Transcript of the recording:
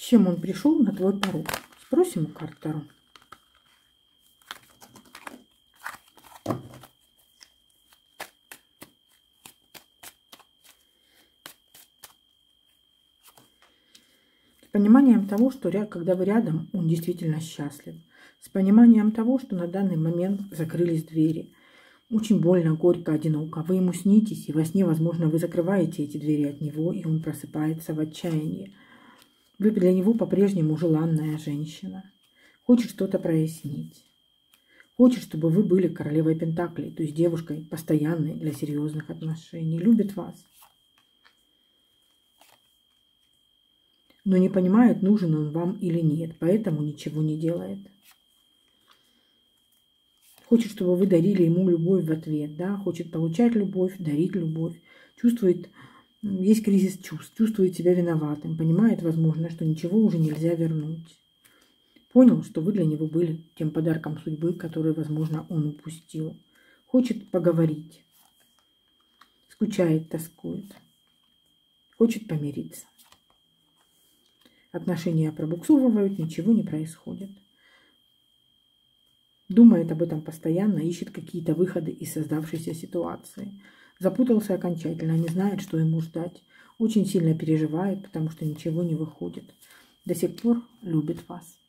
чем он пришел на твой порог? Спросим у карт Таро. С пониманием того, что когда вы рядом, он действительно счастлив. С пониманием того, что на данный момент закрылись двери. Очень больно, горько, одиноко. Вы ему снитесь, и во сне, возможно, вы закрываете эти двери от него, и он просыпается в отчаянии. Вы для него по-прежнему желанная женщина. Хочет что-то прояснить. Хочет, чтобы вы были королевой Пентаклей, то есть девушкой постоянной для серьезных отношений. Любит вас. Но не понимает, нужен он вам или нет, поэтому ничего не делает. Хочет, чтобы вы дарили ему любовь в ответ, да? Хочет получать любовь, дарить любовь. Чувствует, есть кризис чувств, чувствует себя виноватым, понимает, возможно, что ничего уже нельзя вернуть. Понял, что вы для него были тем подарком судьбы, который, возможно, он упустил. Хочет поговорить. Скучает, тоскует. Хочет помириться. Отношения пробуксовывают, ничего не происходит. Думает об этом постоянно, ищет какие-то выходы из создавшейся ситуации. Запутался окончательно, не знает, что ему ждать. Очень сильно переживает, потому что ничего не выходит. До сих пор любит вас.